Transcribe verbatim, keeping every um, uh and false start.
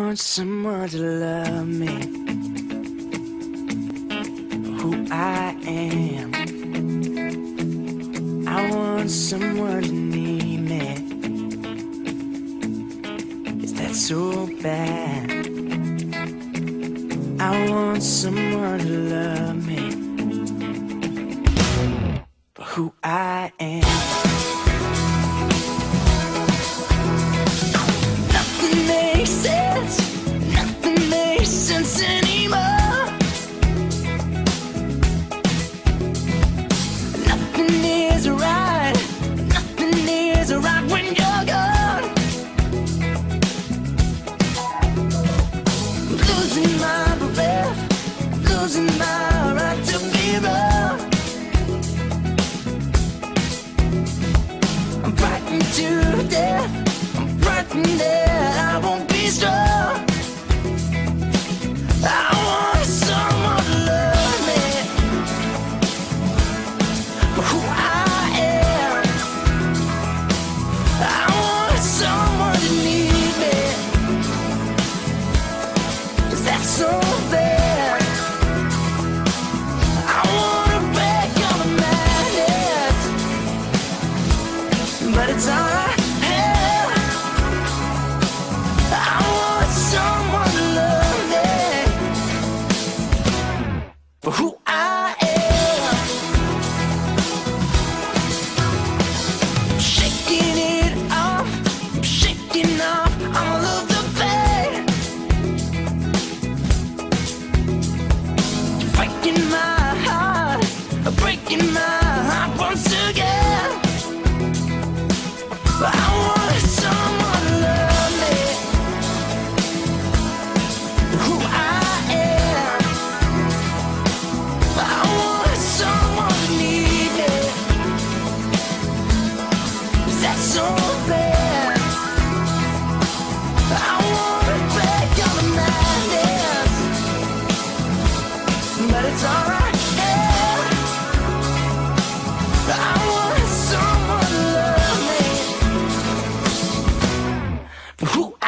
want someone to love me for who I am. I want someone to need me. Is that so bad? I want someone to love me for who I am. Nothing makes sense, nothing makes sense anymore. Nothing is right, nothing is right when you're gone. I'm losing my breath, losing my right to be wrong. I'm frightened to death, I'm frightened that I won't be strong. I want someone to love me for who I am. I want someone to need me. Is that so bad? I wanna break all the madness, but it's alright. For who I am, I'm shaking it off, I'm shaking off all of the pain, breaking my heart, breaking my heart once again. But I want someone to love me for who I am. I want someone to need me. Is that so bad? I wanna break all the madness, but it's alright, yeah. I want someone to love me for who